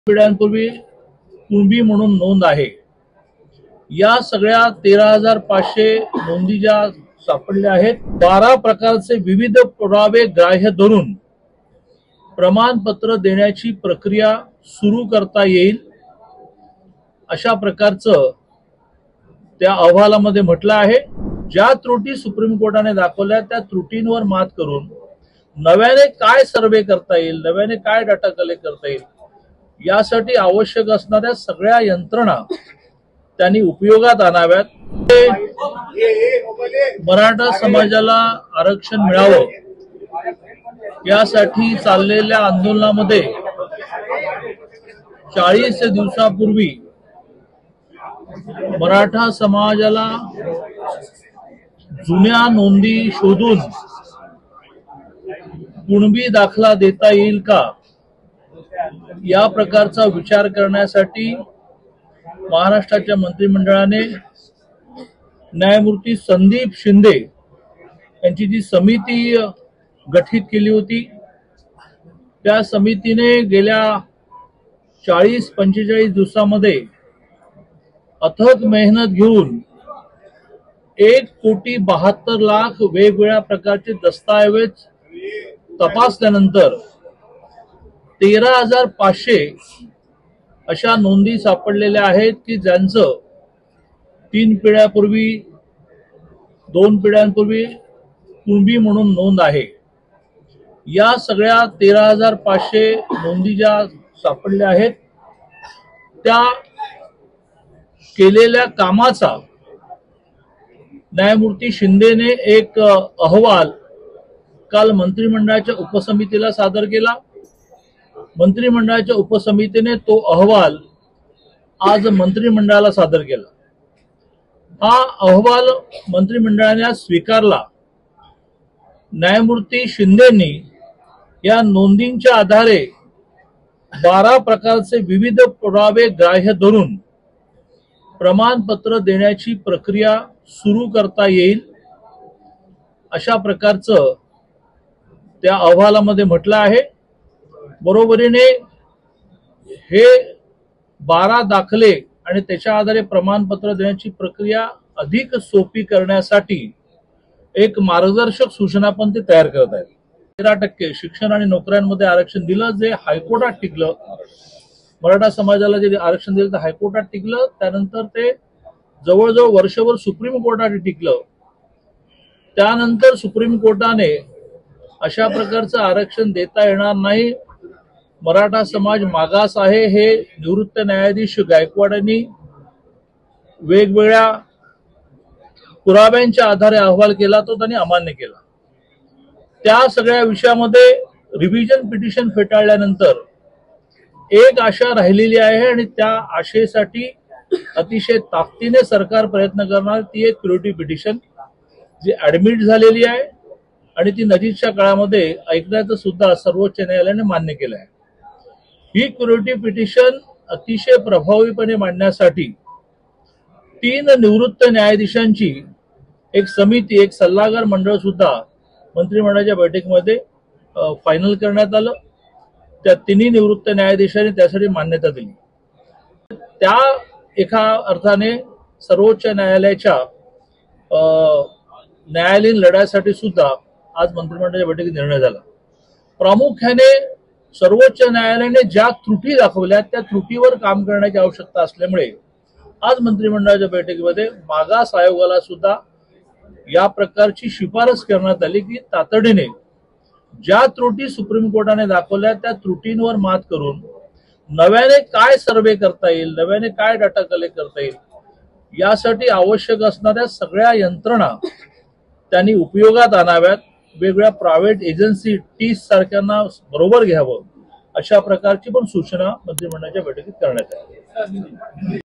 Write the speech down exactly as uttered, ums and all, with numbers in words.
पिढ्यांपूर्वी कुणबी म्हणून नोंद आहे। या सगळ्या तेरा हजार पाचशे नोंदी ज्या सापडल्या आहेत, बारा प्रकारचे विविध पुरावे ग्राह्य धरून प्रमाणपत्र देण्याची प्रक्रिया सुरू करता येईल अशा प्रकारचं त्या अहवालामध्ये म्हटलं आहे। ज्या त्रुटी सुप्रीम कोर्टाने दाखवल्या त्या त्रुटींवर मात करून नव्याने काय सर्वे करता येईल, नव्याने काय डाटा कलेक्ट करता येईल यासाठी आवश्यक असणाऱ्या सगळ्या यंत्रणा त्यांनी उपयोगात आणाव्यात। मराठा समाजाला आरक्षण मिळावं यासाठी चाललेल्या आंदोलनामध्ये चाळीस दिवसापूर्वी मराठा समाजाला जुन्या नोंदी शोधून कुणबी दाखला देता येईल का या प्रकारचा विचार करण्यासाठी महाराष्ट्राच्या मंत्रिमंडळाने न्यायमूर्ती संदीप शिंदे यांची जी समिती गठीत केली होती, त्या समितीने गेल्या चाळीस पंचेचाळीस दिवसामध्ये अथक मेहनत घेऊन एक कोटी बहात्तर लाख वेगवेगळ्या प्रकारचे दस्तऐवज तपासल्यानंतर तेरा हजार पाचशे अशा नोंदी सापडलेल्या आहेत की ज्यांचं तीन पिढ्यापूर्वी दोन पिढ्यांपूर्वी कुणबी म्हणून नोंद आहे। या सगळ्या तेरा हजार पाचशे नोंदी ज्या सापडल्या आहेत त्या केलेल्या कामाचा न्यायमूर्ती शिंदेने एक अहवाल काल मंत्रिमंडळाच्या उपसमितीला सादर केला। मंत्रिमंडळाच्या उपसमितीने तो अहवाल आज मंत्रिमंडळाला सादर केला। हा अहवाल मंत्रिमंडळाने आज स्वीकारला। न्यायमूर्ती शिंदेंनी या नोंदींच्या आधारे बारा प्रकारचे विविध पुरावे ग्राह्य धरून प्रमाणपत्र देण्याची प्रक्रिया सुरू करता येईल अशा प्रकारचं त्या अहवालामध्ये म्हटलं आहे। बरोबरीने हे बारा दाखले आणि त्याच्या आधारे प्रमाणपत्र देण्याची प्रक्रिया अधिक सोपी करण्यासाठी एक मार्गदर्शक सूचना पण ते तयार करत आहेत। तेरा टक्के शिक्षण आणि नोकऱ्यांमध्ये आरक्षण दिलं, जे हायकोर्टात टिकलं। मराठा समाजाला जे आरक्षण दिलं ते हायकोर्टात टिकलं, त्यानंतर ते जवळजवळ वर्षभर सुप्रीम कोर्टात टिकलं। त्यानंतर सुप्रीम कोर्टाने अशा प्रकारचं आरक्षण देता येणार नाही, मराठा समाज मागास आहे, हे निवृत्त न्यायाधीश गायकवाड यांनी वेगवेगळ्या पुराव्यांच्या आधारे अहवाल केला, तो त्यांनी अमान्य केला। त्या सगळ्या विषयामध्ये रिव्हिजन पिटिशन फेटाळल्यानंतर एक आशा राहिलेली आहे आणि त्या आशेसाठी अतिशय ताकदीने सरकार प्रयत्न करणार, ती एक क्युरेटिव्ह पिटिशन जी ऍडमिट झालेली आहे आणि ती नजीकच्या काळामध्ये ऐकण्याचं सुद्धा सर्वोच्च न्यायालयाने मान्य केलं आहे। ही क्युरेटिव्ह पिटिशन अतिशय प्रभावीपणे मांडण्यासाठी तीन निवृत्त न्यायाधीशांची एक समिती, एक सल्लागार मंडळ सुद्धा मंत्रिमंडळाच्या बैठकीमध्ये फायनल करण्यात आलं। त्या तिन्ही निवृत्त न्यायाधीशांनी त्यासाठी मान्यता दिली। त्या एका अर्थाने सर्वोच्च न्यायालयाच्या न्यायालयीन लढ्यासाठी सुद्धा आज मंत्रिमंडळाच्या बैठकीत निर्णय झाला। प्रामुख्याने सर्वोच्च न्यायालयाने ज्या त्रुटी दाखवल्या त्या त्रुटीवर काम करण्याची आवश्यकता असल्यामुळे आज मंत्रिमंडळाच्या बैठकीमध्ये मागास आयोगाला सुद्धा या प्रकारची शिफारस करण्यात आली की तातडीने ज्या त्रुटी सुप्रीम कोर्टाने दाखवल्या त्या त्रुटींवर मात करून नव्याने काय सर्वे करता येईल, नव्याने काय डाटा कलेक्ट करता येईल यासाठी आवश्यक असणाऱ्या सगळ्या यंत्रणा त्यांनी उपयोगात आणाव्यात। वेगवेगळ्या प्रायव्हेट एजन्सी टीस सारख्यांना बरोबर घ्यावं अशा प्रकारची पण सूचना मंत्रिमंडळाच्या बैठकीत करण्यात आली।